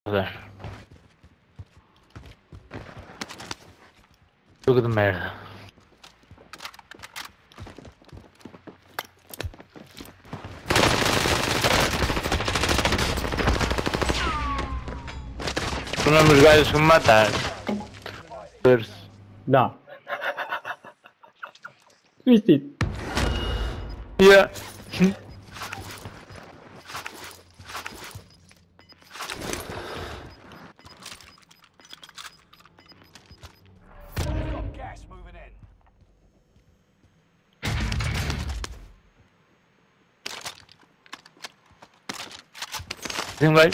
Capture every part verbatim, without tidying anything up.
Joder. Jogo de merda. São mesmo os gajos que me mataram. Não. Viste isso? Yeah. Gas moving in. Tem um gajo.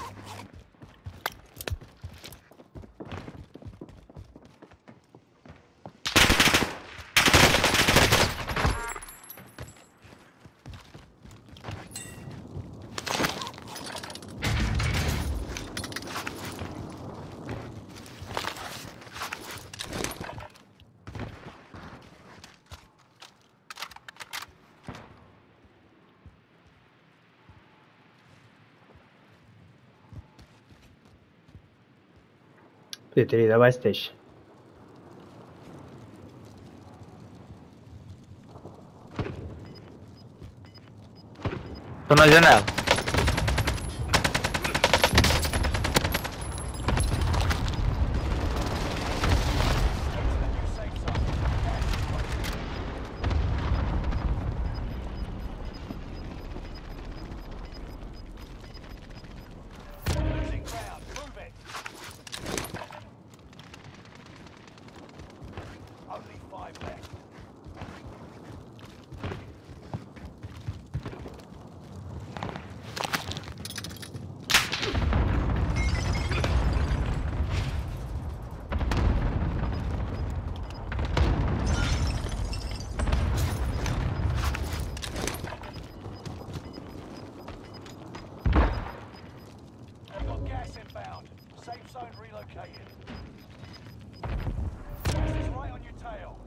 Podia ter ido a buy station. Estou na janela. Losing ground. Move it. Only five left. Got gas inbound. Safe zone relocated. Gas is right on your tail.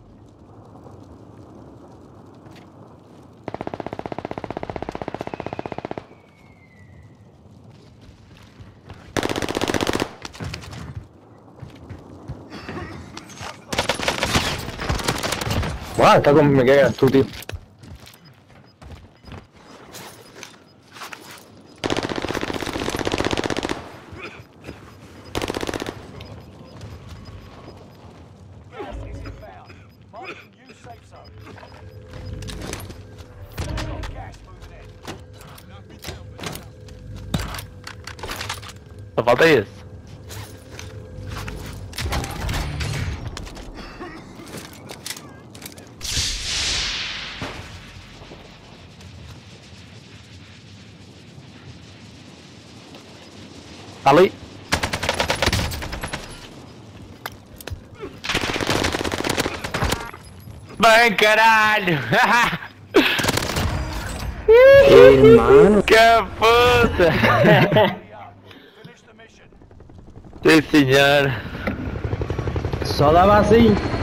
Guarda, está come mi caga tutti. Gas is inbound. Marking new safe zone. Got gas moving in. Só falta esse. Ali. Bem, caralho! Hermano. Que puta! Finish the mission. Sim, senhor. Só dava assim.